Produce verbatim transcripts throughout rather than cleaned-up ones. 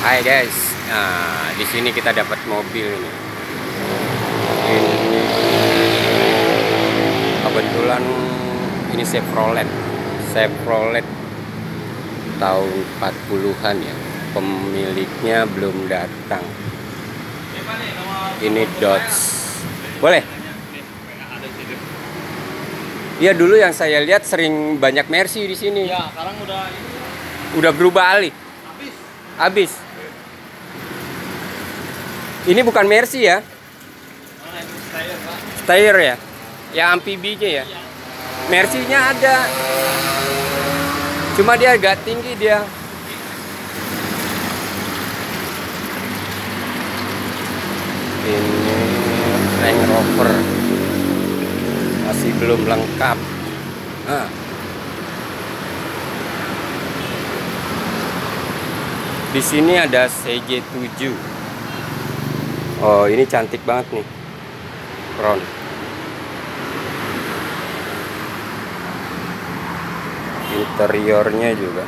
Hai guys, nah di sini kita dapat mobil ini. Ini kebetulan ini Chevrolet, Chevrolet tahun empat puluhan ya. Pemiliknya belum datang. Ini Dodge. Boleh? Iya, dulu yang saya lihat sering banyak Mercy di sini. Ya, sekarang udah Udah berubah alih. habis. Habis. Ini bukan Mercy ya? Mana itu style, Pak? Steyr ya? Ya amfibinya ya? Iya. Mercy-nya ada. Cuma dia agak tinggi dia. Ini Range Rover. Masih belum lengkap. Nah. Di sini ada C G tujuh. Oh, ini cantik banget nih. Front. Interiornya juga.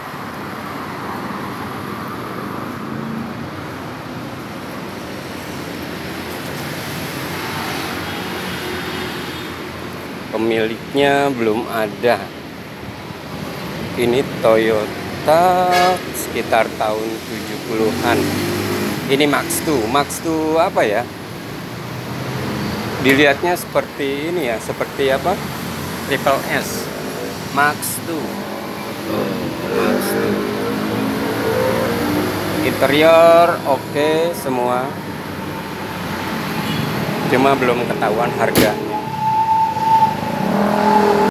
Pemiliknya belum ada. Ini Toyota sekitar tahun tujuh puluhan. Ini Max dua. Max dua apa ya? Dilihatnya seperti ini ya, seperti apa? Triple S. Max dua. Max dua. Interior oke semua. Cuma belum ketahuan harganya.